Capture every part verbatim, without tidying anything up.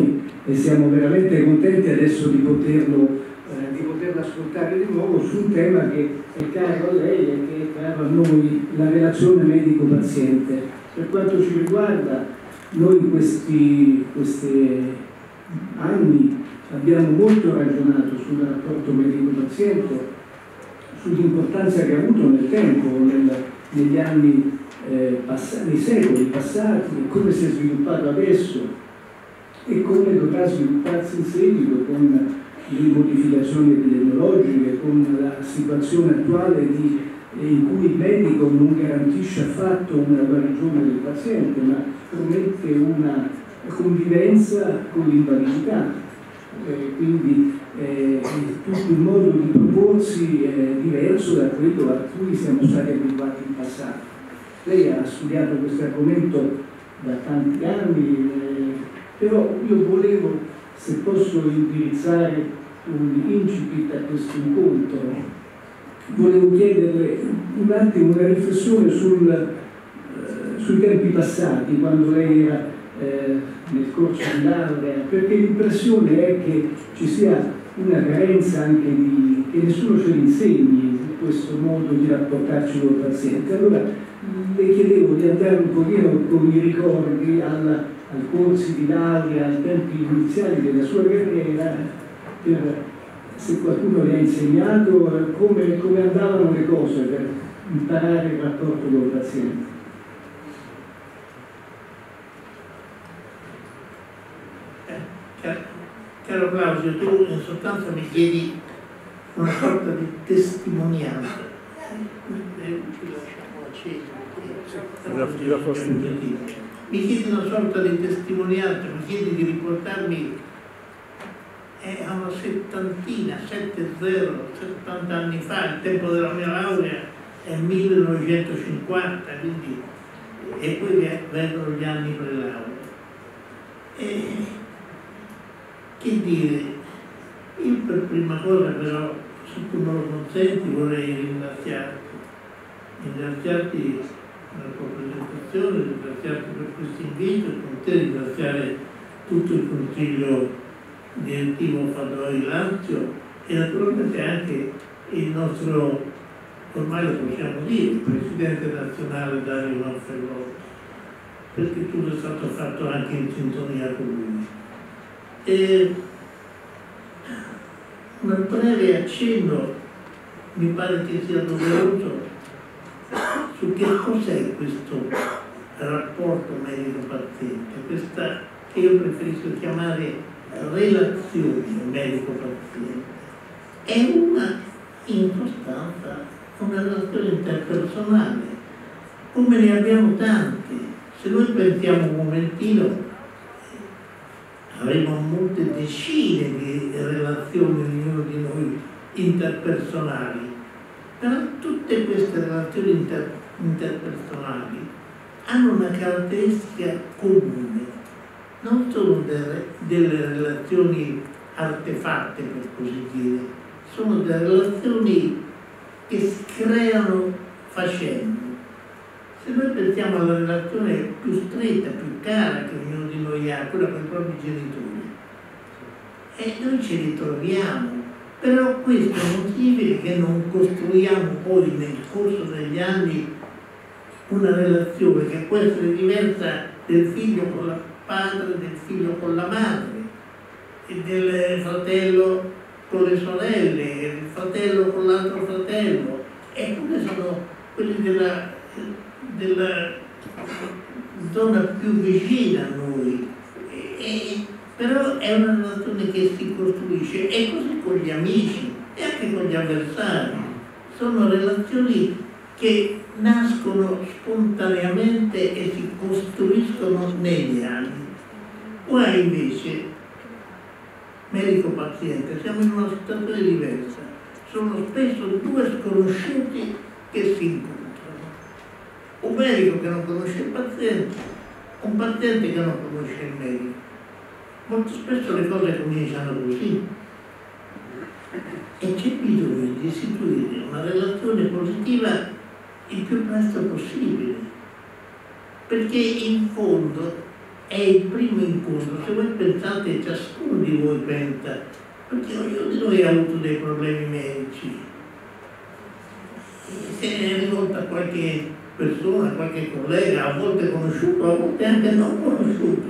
e siamo veramente contenti adesso di poterlo, eh, di poterlo ascoltare di nuovo su un tema che è caro a lei e che è caro a noi, la relazione medico-paziente. Per quanto ci riguarda, noi in questi, questi anni abbiamo molto ragionato sul rapporto medico-paziente, sull'importanza che ha avuto nel tempo, nel, negli anni eh, passati, nei secoli passati, e come si è sviluppato adesso e come dovrà svilupparsi in seguito con le modificazioni epidemiologiche, con la situazione attuale di, in cui il medico non garantisce affatto una guarigione del paziente, ma promette una convivenza con l'invalidità. Eh, quindi eh, tutto il modo di proporsi è diverso da quello a cui siamo stati abituati in passato. Lei ha studiato questo argomento da tanti anni, eh, però io volevo, se posso indirizzare un incipit a questo incontro, volevo chiederle un attimo una riflessione sul, eh, sui tempi passati, quando lei era eh, nel corso di laurea, perché l'impressione è che ci sia una carenza anche di, che nessuno ce l'insegni questo modo di rapportarci col paziente. Allora le chiedevo di andare un pochino con i ricordi alla, ai corsi di laurea, ai tempi iniziali della sua carriera, per, se qualcuno le ha insegnato come, come andavano le cose per imparare il rapporto col paziente. Caro Claudio, tu in sostanza mi chiedi una sorta di testimonianza. Mi chiedi una sorta di testimonianza, mi chiedi di riportarmi eh, a una settantina, settanta, settanta anni fa, il tempo della mia laurea è millenovecentocinquanta, quindi, e poi vengono gli anni pre-laurea. E, che dire, io per prima cosa però, se tu me lo consenti, vorrei ringraziarti, ringraziarti per la tua presentazione, ringraziarti per questo invito e con te ringraziare tutto il Consiglio Direttivo Fadoi Lazio e naturalmente anche il nostro, ormai lo possiamo dire, Presidente nazionale Dario Manfredonia, perché tutto è stato fatto anche in sintonia con lui. E un breve accenno mi pare che sia doveroso su che cos'è questo rapporto medico-paziente, questa che io preferisco chiamare relazione medico-paziente. È una, in sostanza, una relazione interpersonale, come ne abbiamo tante. Se noi pensiamo un momentino, avremo molte decine di relazioni ognuno di noi interpersonali, però tutte queste relazioni inter interpersonali hanno una caratteristica comune, non sono delle, delle relazioni artefatte, per così dire, sono delle relazioni che si creano facendo. Se noi pensiamo alla relazione più stretta, più cara che ognuno di noi ha, quella con i propri genitori, e noi ci ritroviamo, però questo non significa che non costruiamo poi nel corso degli anni una relazione che può essere diversa del figlio con il padre, del figlio con la madre, e del fratello con le sorelle, del fratello con l'altro fratello, eppure sono quelli della della zona più vicina a noi, e, e, però è una relazione che si costruisce, e così con gli amici e anche con gli avversari. Sono relazioni che nascono spontaneamente e si costruiscono negli anni. Qua invece, medico-paziente, siamo in una situazione diversa, sono spesso due sconosciuti che si incontrano. Un medico che non conosce il paziente, un paziente che non conosce il medico. Molto spesso le cose cominciano così. E c'è bisogno di istituire una relazione positiva il più presto possibile, perché in fondo è il primo incontro. Se voi pensate, ciascuno di voi pensa, perché ognuno di noi ha avuto dei problemi medici, se è rivolta a qualche persona, qualche collega, a volte conosciuto, a volte anche non conosciuto.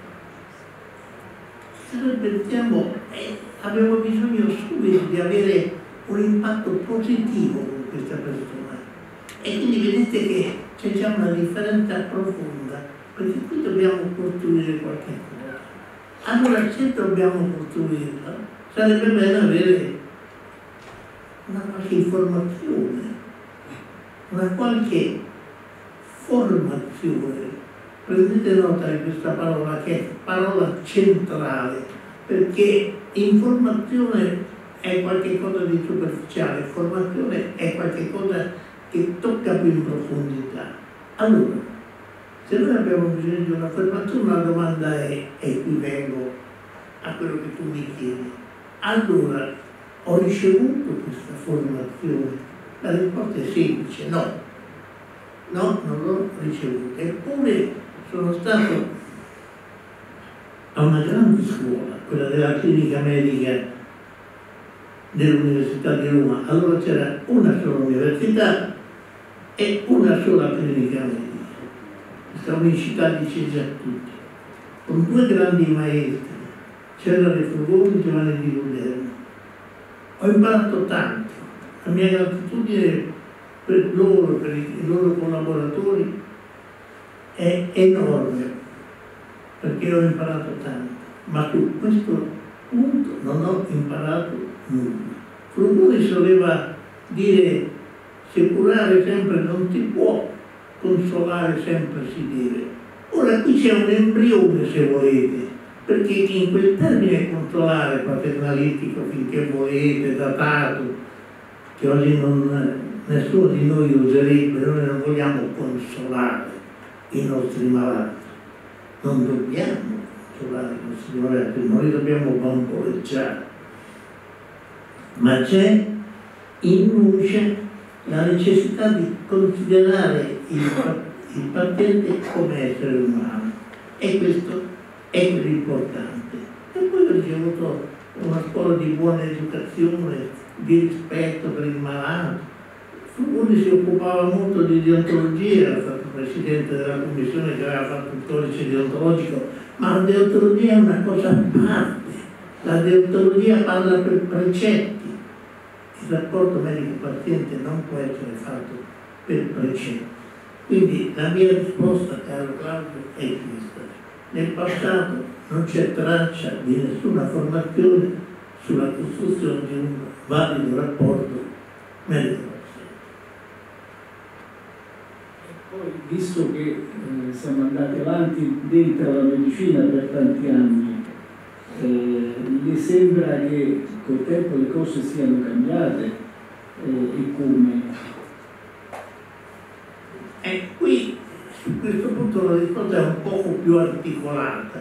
Se noi pensiamo, eh, abbiamo bisogno subito di avere un impatto positivo con questa persona. E quindi vedete che c'è già una differenza profonda, perché qui dobbiamo costruire qualche cosa. Allora, se dobbiamo costruirla, sarebbe bene avere una qualche informazione, una qualche formazione. Prendete nota di questa parola, che è parola centrale, perché informazione è qualcosa di superficiale, formazione è qualcosa che tocca più in profondità. Allora, se noi abbiamo bisogno di una formazione, la domanda è, e qui vengo a quello che tu mi chiedi, allora, ho ricevuto questa formazione? La risposta è semplice, no. No, non l'ho ricevuta. Eppure sono stato a una grande scuola, quella della clinica medica dell'Università di Roma. Allora c'era una sola università e una sola clinica medica. Questa unicità dice a tutti, con due grandi maestri, Cesare Frugoni e Giovanni di Guglielmo. Ho imparato tanto, la mia gratitudine per loro, per i loro collaboratori è enorme, perché ho imparato tanto, ma su questo punto non ho imparato nulla. Frugoni soleva dire, se curare sempre non si può, consolare sempre si deve. Ora qui c'è un embrione, se volete, perché in quel termine consolare paternalistico, finché volete, datato, che oggi non, nessuno di noi userebbe, noi non vogliamo consolare i nostri malati, non dobbiamo consolare i nostri malati, noi dobbiamo bamboleggiare, ma c'è in luce la necessità di considerare il, il paziente come essere umano, e questo è l'importante. E poi ho ricevuto una scuola di buona educazione, di rispetto per il malato. Frugoni si occupava molto di deontologia, era stato presidente della commissione che aveva fatto il codice deontologico, ma la deontologia è una cosa a parte. La deontologia parla per precetti. Il rapporto medico-paziente non può essere fatto per precetti. Quindi la mia risposta, caro Claudio, è questa. Nel passato non c'è traccia di nessuna formazione sulla costruzione di un valido rapporto medico-paziente. Poi, visto che eh, siamo andati avanti dentro la medicina per tanti anni, eh, le sembra che col tempo le cose siano cambiate eh, e come? E qui, su questo punto, la risposta è un poco più articolata.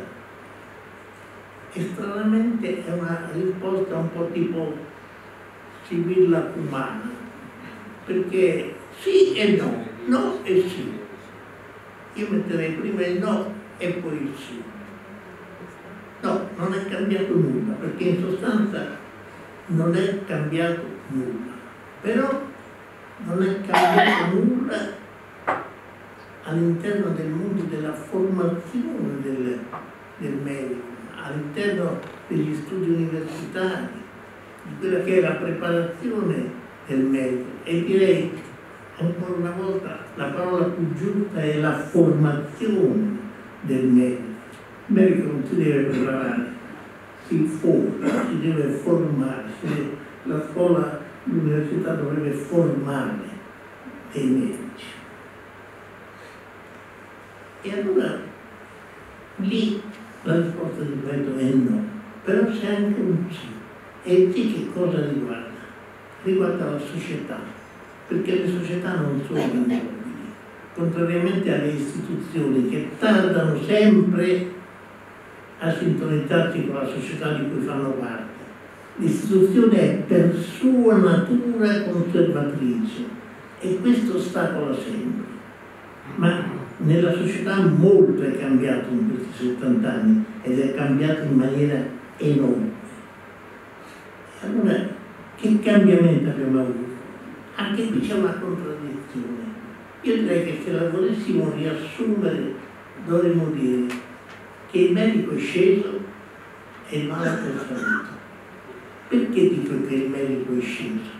E stranamente è una risposta un po' tipo Sibilla Cumana, perché sì e no, no e sì. Io metterei prima il no e poi il sì. No, non è cambiato nulla, perché in sostanza non è cambiato nulla. Però non è cambiato nulla all'interno del mondo della formazione del, del medico, all'interno degli studi universitari, di quella che è la preparazione del medico. E direi ancora una volta, la parola più giusta è la formazione del medico. Il medico non si deve preparare, si forma, si deve formare, si deve, la scuola, l'università dovrebbe formare dei medici. E allora lì la risposta, ripeto, è no, però c'è anche un sì. E il sì che cosa riguarda? Riguarda la società, perché le società non sono immobili, contrariamente alle istituzioni che tardano sempre a sintonizzarsi con la società di cui fanno parte. L'istituzione è per sua natura conservatrice e questo ostacola sempre. Ma nella società molto è cambiato in questi settanta anni ed è cambiato in maniera enorme. Allora, che cambiamento abbiamo avuto? Anche qui c'è una contraddizione. Io direi che se la volessimo riassumere dovremmo dire che il medico è sceso e il malato è salito. Perché dico che il medico è sceso?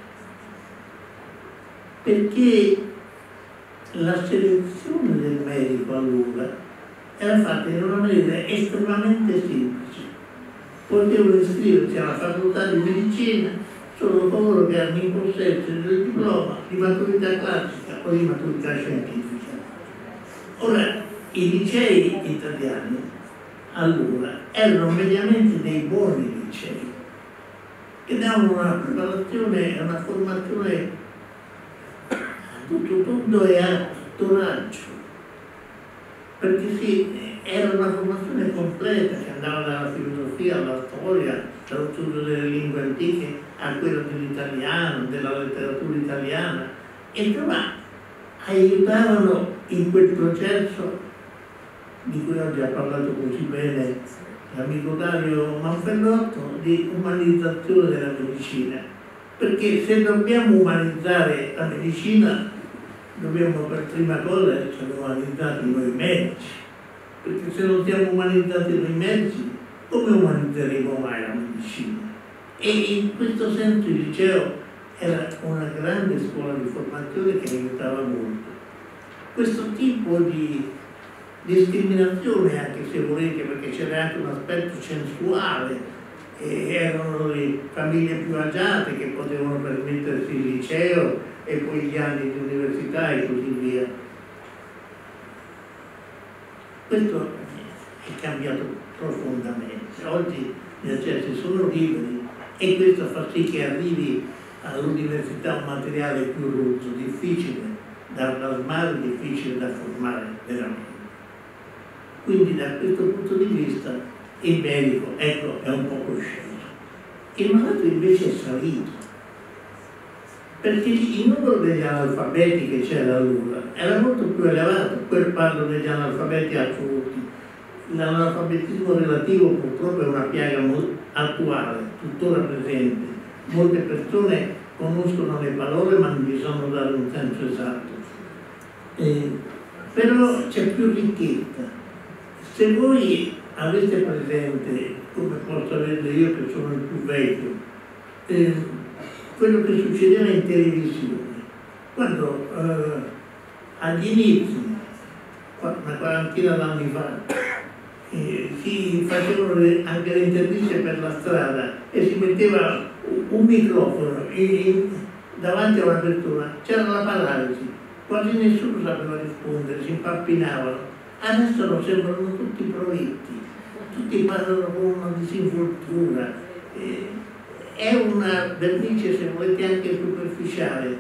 Perché la selezione del medico allora era fatta in una maniera estremamente semplice. Potevano iscriversi alla facoltà di medicina solo coloro che erano in possesso del diploma di maturità classica o di maturità scientifica. Ora, i licei italiani allora erano mediamente dei buoni licei che davano una preparazione e una formazione a tutto tondo e a tutto raggio, perché sì, era una formazione completa che andava dalla filosofia alla storia, dallo studio delle lingue antiche a quello dell'italiano, della letteratura italiana, e insomma aiutavano in quel processo di cui oggi ha parlato così bene l'amico Dario Manfellotto, di umanizzazione della medicina. Perché se dobbiamo umanizzare la medicina, dobbiamo per prima cosa essere umanizzati noi medici, perché se non siamo umanizzati noi medici, come umanizzeremo mai la medicina? E in questo senso il liceo era una grande scuola di formazione che aiutava molto. Questo tipo di discriminazione, anche se volete, perché c'era anche un aspetto censuale, e erano le famiglie più agiate che potevano permettersi il liceo e poi gli anni di università e così via. Questo è cambiato profondamente. Oggi gli accessi sono liberi e questo fa sì che arrivi all'università un materiale più rozzo, difficile da plasmare, difficile da formare veramente. Quindi da questo punto di vista il medico, ecco, è un poco sceso. Il malato invece è salito, perché il numero degli analfabeti che c'era allora era molto più elevato. Poi parlo degli analfabeti assoluti. L'analfabetismo relativo purtroppo è una piaga attuale, tuttora presente. Molte persone conoscono le parole ma non gli sanno dare un senso esatto. Eh, però c'è più ricchezza. Se voi avete presente, come posso averlo io che sono il più vecchio, eh, quello che succedeva in televisione, quando eh, agli inizi, una quarantina d'anni fa, eh, si facevano le, anche le interviste per la strada e si metteva un, un microfono in, in, davanti a una persona, c'era la paralisi, quasi nessuno sapeva rispondere, si impappinavano. Adesso lo sembrano tutti provetti, tutti parlano con una disinvoltura. Eh, è una vernice, se volete, anche superficiale.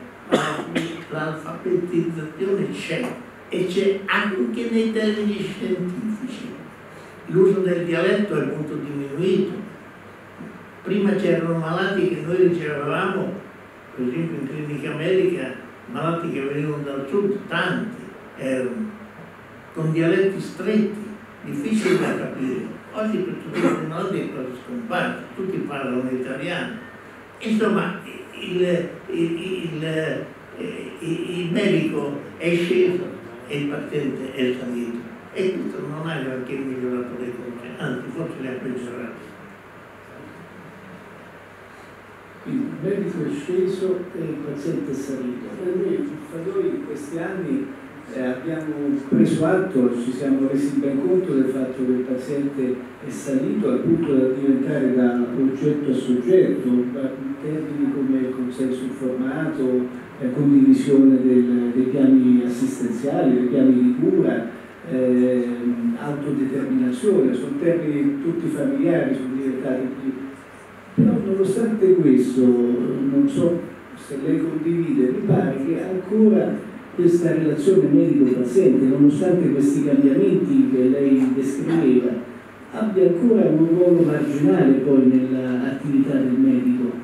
L'alfabetizzazione c'è e c'è anche nei termini scientifici. L'uso del dialetto è molto diminuito. Prima c'erano malati che noi ricevevamo, per esempio in clinica medica, malati che venivano dal sud, tanti erano, con dialetti stretti, difficili da capire. Oggi per tutti i malati è quasi scomparso, tutti parlano italiano. Insomma, il, il, il, il medico è sceso e il paziente è salito. E questo non ha granché migliorato le cose, anzi forse le ha peggiorate. Quindi il medico è sceso e il paziente è salito. Per noi, fra noi in questi anni eh, abbiamo preso atto, ci siamo resi ben conto del fatto che il paziente è salito al punto da diventare da oggetto a soggetto, termini come consenso informato, eh, condivisione del, dei piani assistenziali, dei piani di cura, eh, autodeterminazione, sono termini tutti familiari, sono diventati più. Però nonostante questo, non so se lei condivide, mi pare che ancora questa relazione medico-paziente, nonostante questi cambiamenti che lei descriveva, abbia ancora un ruolo marginale poi nell'attività del medico.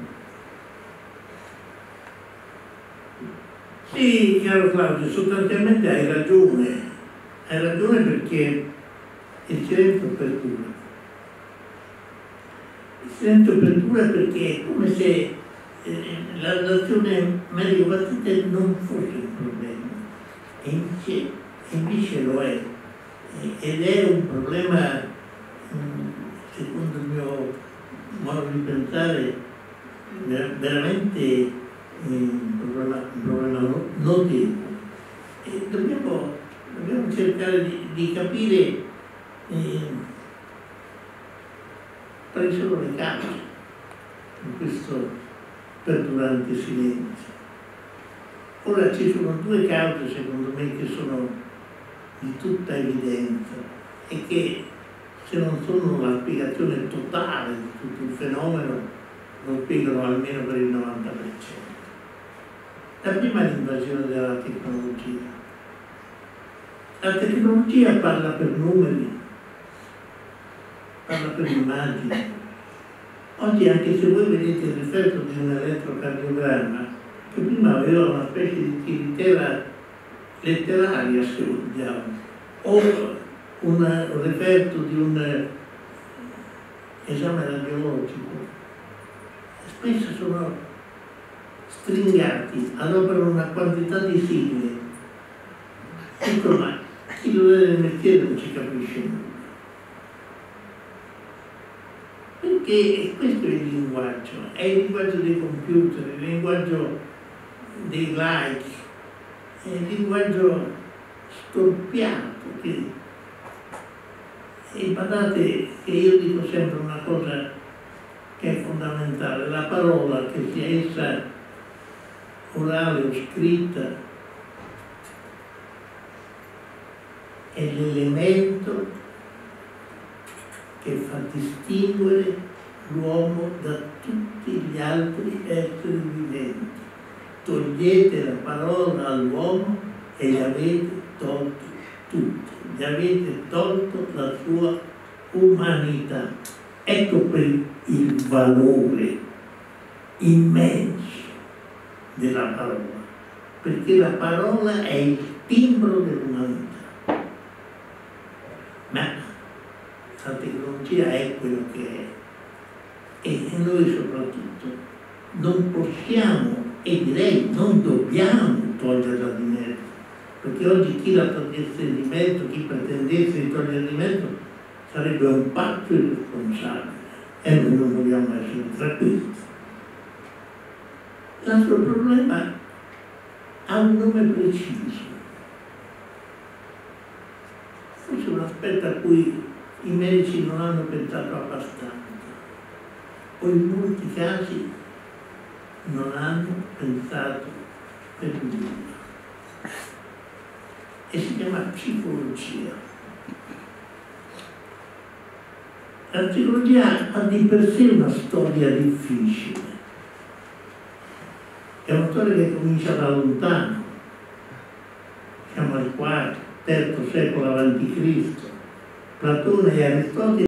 Sì, caro Claudio, sostanzialmente hai ragione, hai ragione, perché il silenzio perdura. Il silenzio perdura perché è come se eh, la relazione medico-paziente non fosse un problema, e invece, invece lo è, ed è un problema, secondo il mio modo di pensare, veramente un problema, un problema notevole. E dobbiamo, dobbiamo cercare di, di capire eh, quali sono le cause di questo perdurante silenzio. Ora ci sono due cause, secondo me, che sono di tutta evidenza e che, se non sono la spiegazione totale di tutto il fenomeno, lo spiegano almeno per il novanta per cento. La prima è l'invasione della tecnologia. La tecnologia parla per numeri, parla per immagini. Oggi, anche se voi vedete il riferto di un elettrocardiogramma, che prima aveva una specie di tiritera letteraria, se vogliamo, o un referto di un esame radiologico, spesso sono stringati, adoperano una quantità di sigle. Ecco, ma chi lo vede nel mestiere non ci capisce nulla. Perché questo è il linguaggio, è il linguaggio dei computer, il linguaggio dei like, è il linguaggio storpiato. Che... E badate che io dico sempre una cosa che è fondamentale: la parola, che sia essa orale o scritta, è l'elemento che fa distinguere l'uomo da tutti gli altri esseri viventi. Togliete la parola all'uomo e gli avete tolto tutto, gli avete tolto la sua umanità. Ecco per il valore immenso della parola, perché la parola è il timbro dell'umanità. Ma la tecnologia è quello che è, e noi soprattutto non possiamo, e direi non dobbiamo, toglierla di mezzo, perché oggi chi la togliesse di mezzo, chi pretendesse di toglierla di mezzo, sarebbe un pazzo irresponsabile, e noi non vogliamo essere tra questi. L'altro problema ha un nome preciso, forse un aspetto a cui i medici non hanno pensato abbastanza, o in molti casi non hanno pensato per nulla, e si chiama psicologia. La psicologia ha di per sé una storia difficile, è una storia che comincia da lontano, siamo al quarto, terzo secolo avanti Cristo. Platone e Aristotele